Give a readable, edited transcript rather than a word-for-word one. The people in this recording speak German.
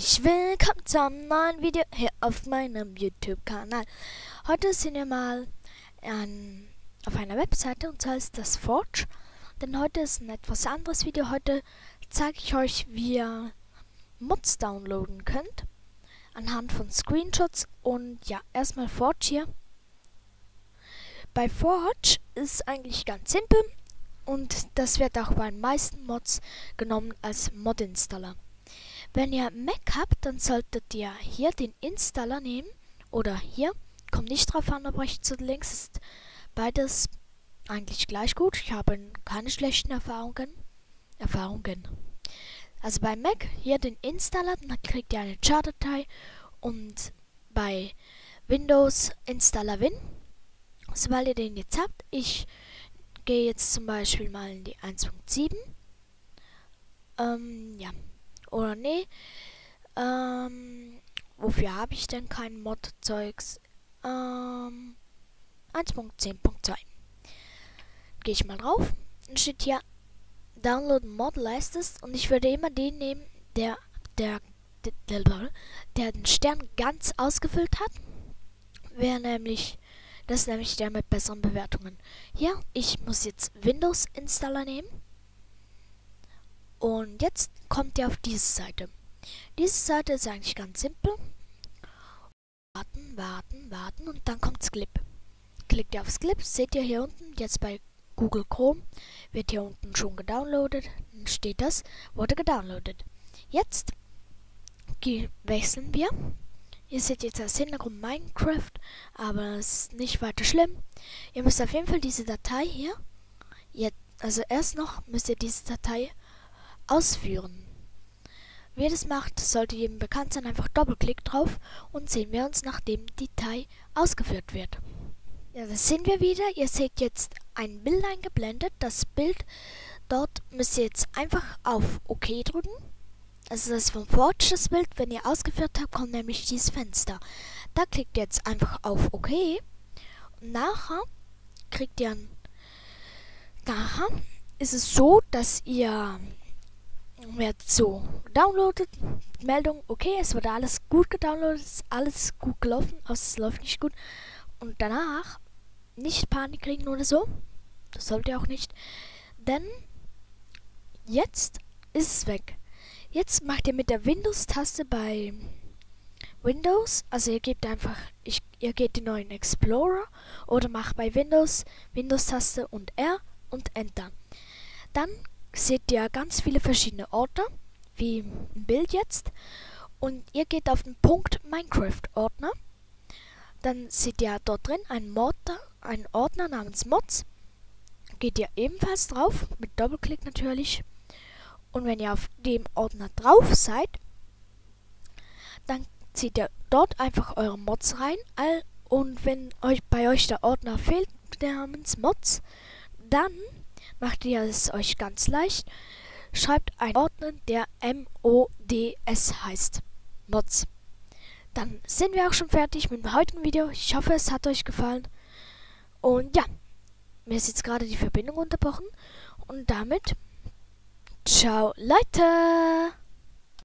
herzlich willkommen zu einem neuen Video hier auf meinem YouTube-Kanal. Heute sind wir mal auf einer Webseite, und zwar ist das Forge. Denn heute ist ein etwas anderes Video. Heute zeige ich euch, wie ihr Mods downloaden könnt anhand von Screenshots. Und ja, erstmal Forge hier. Bei Forge ist eigentlich ganz simpel und das wird auch bei den meisten Mods genommen als Mod-Installer. Wenn ihr Mac habt, dann solltet ihr hier den Installer nehmen oder hier. Kommt nicht drauf an, ob rechts oder links, ist beides eigentlich gleich gut. Ich habe keine schlechten Erfahrungen. Also bei Mac hier den Installer, dann kriegt ihr eine Jar-Datei, und bei Windows Installer Win. Sobald ihr den jetzt habt, ich gehe jetzt zum Beispiel mal in die 1.7. Ja. Oder nee. Wofür habe ich denn kein Mod-Zeugs? 1.10.2. Gehe ich mal drauf. Dann steht hier Download Mod Latest, und ich würde immer den nehmen, der den Stern ganz ausgefüllt hat. Das ist nämlich der mit besseren Bewertungen. Hier, ich muss jetzt Windows Installer nehmen. Und jetzt kommt ihr auf diese Seite. Diese Seite ist eigentlich ganz simpel. Warten und dann kommt Clip. Klickt ihr aufs Clip, seht ihr hier unten, jetzt bei Google Chrome, wird hier unten schon gedownloadet. Dann steht das, wurde gedownloadet. Jetzt wechseln wir. Ihr seht jetzt als Hintergrund Minecraft, aber es ist nicht weiter schlimm. Ihr müsst auf jeden Fall diese Datei hier, also erst noch müsst ihr diese Datei ausführen. Wie ihr das macht, sollte jedem bekannt sein. Einfach Doppelklick drauf und sehen wir uns, nachdem die Datei ausgeführt wird. Ja, das sind wir wieder. Ihr seht jetzt ein Bild eingeblendet. Das Bild, dort müsst ihr jetzt einfach auf OK drücken. Also das ist vom Forge das Bild. Wenn ihr ausgeführt habt, kommt nämlich dieses Fenster. Da klickt ihr jetzt einfach auf OK. Und nachher ist es so, dass ihr wird so downloadet, Meldung, okay, es wurde alles gut gedownloadet, ist alles gut gelaufen, außer es läuft nicht gut. Und danach nicht Panik kriegen oder so, das sollt ihr auch nicht, denn jetzt ist es weg. Jetzt macht ihr mit der Windows-Taste bei Windows, also ihr gebt einfach, ihr geht den neuen Explorer oder macht bei Windows-Taste und R und Enter. Dann seht ihr ganz viele verschiedene Ordner, wie im Bild jetzt, und ihr geht auf den Punkt Minecraft-Ordner. Dann seht ihr dort drin einen Ordner namens Mods. Geht ihr ebenfalls drauf, mit Doppelklick natürlich. Und wenn ihr auf dem Ordner drauf seid, dann zieht ihr dort einfach eure Mods rein. Und wenn bei euch der Ordner fehlt, namens Mods, dann macht ihr es euch ganz leicht. Schreibt einen Ordner, der MODS heißt. Mods. Dann sind wir auch schon fertig mit dem heutigen Video. Ich hoffe, es hat euch gefallen. Und ja, mir ist jetzt gerade die Verbindung unterbrochen. Und damit, ciao Leute!